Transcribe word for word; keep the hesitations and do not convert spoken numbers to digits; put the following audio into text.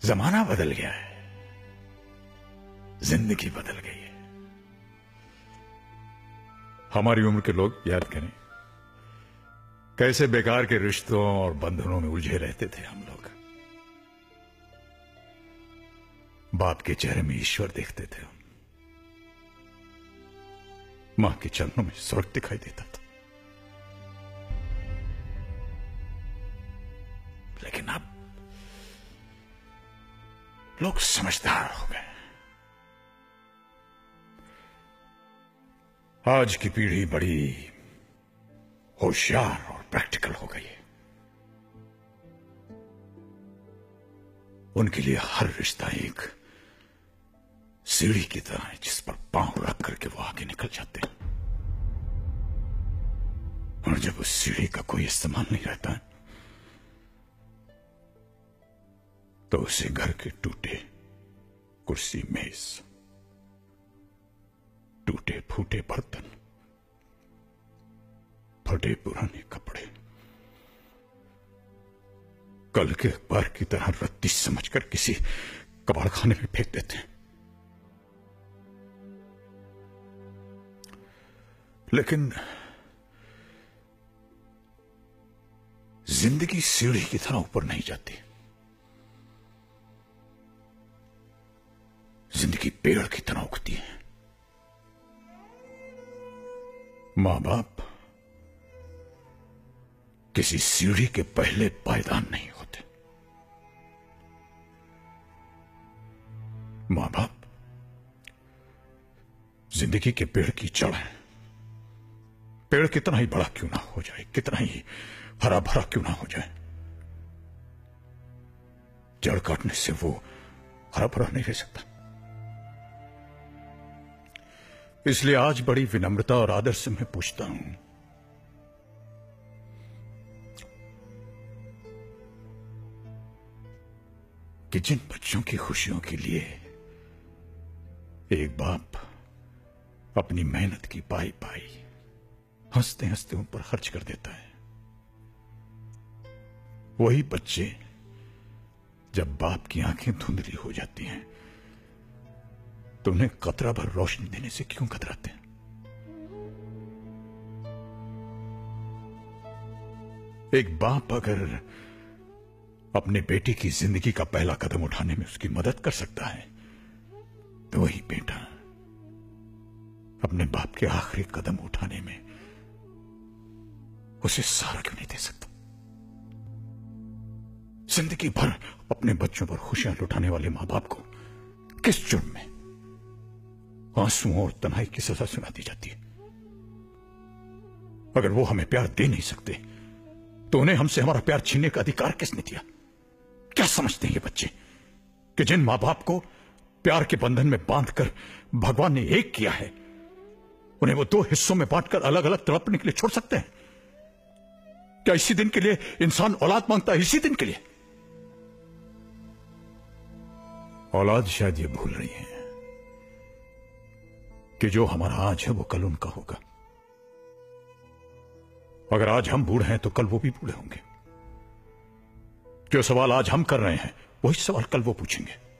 जमाना बदल गया है, जिंदगी बदल गई है। हमारी उम्र के लोग याद करें कैसे बेकार के रिश्तों और बंधनों में उलझे रहते थे हम लोग। बाप के चेहरे में ईश्वर देखते थे हम, मां के चरणों में स्वर्ग दिखाई देता था। लेकिन अब लोग समझदार हो गए। आज की पीढ़ी बड़ी होशियार और प्रैक्टिकल हो गई है। उनके लिए हर रिश्ता एक सीढ़ी की तरह है जिस पर पांव रख करके वो आगे निकल जाते हैं। और जब उस सीढ़ी का कोई इस्तेमाल नहीं रहता है तो उसे घर के टूटे कुर्सी मेज, टूटे फूटे बर्तन, फटे पुराने कपड़े, कल के अखबार की तरह रत्ती समझकर किसी कबाड़खाने में फेंक देते हैं। लेकिन जिंदगी सीढ़ी की तरह ऊपर नहीं जाती। जिंदगी पेड़ की तरह उगती है। मां बाप किसी सीढ़ी के पहले पायदान नहीं होते। मां बाप जिंदगी के पेड़ की जड़ है। पेड़ कितना ही बड़ा क्यों ना हो जाए, कितना ही हरा भरा क्यों ना हो जाए, जड़ काटने से वो हरा भरा नहीं रह सकता। इसलिए आज बड़ी विनम्रता और आदर से मैं पूछता हूं कि जिन बच्चों की खुशियों के लिए एक बाप अपनी मेहनत की पाई पाई हंसते हंसते उन पर खर्च कर देता है, वही बच्चे जब बाप की आंखें धुंधली हो जाती हैं तो उन्हें कतरा भर रोशनी देने से क्यों कतराते हैं? एक बाप अगर अपने बेटे की जिंदगी का पहला कदम उठाने में उसकी मदद कर सकता है तो वही बेटा अपने बाप के आखिरी कदम उठाने में उसे सहारा क्यों नहीं दे सकता? जिंदगी भर अपने बच्चों पर खुशियां लुटाने वाले मां बाप को किस जुर्म में आंसुओं और तन्हाई की सजा सुना दी जाती है? अगर वो हमें प्यार दे नहीं सकते तो उन्हें हमसे हमारा प्यार छीनने का अधिकार किसने दिया? क्या समझते हैं ये बच्चे कि जिन मां बाप को प्यार के बंधन में बांधकर भगवान ने एक किया है उन्हें वो दो हिस्सों में बांटकर अलग अलग तड़पने के लिए छोड़ सकते हैं? क्या इसी दिन के लिए इंसान औलाद मांगता है? इसी दिन के लिए औलाद शायद ये भूल रही है कि जो हमारा आज है वो कल उनका होगा। अगर आज हम बूढ़े हैं तो कल वो भी बूढ़े होंगे। जो सवाल आज हम कर रहे हैं वही सवाल कल वो पूछेंगे।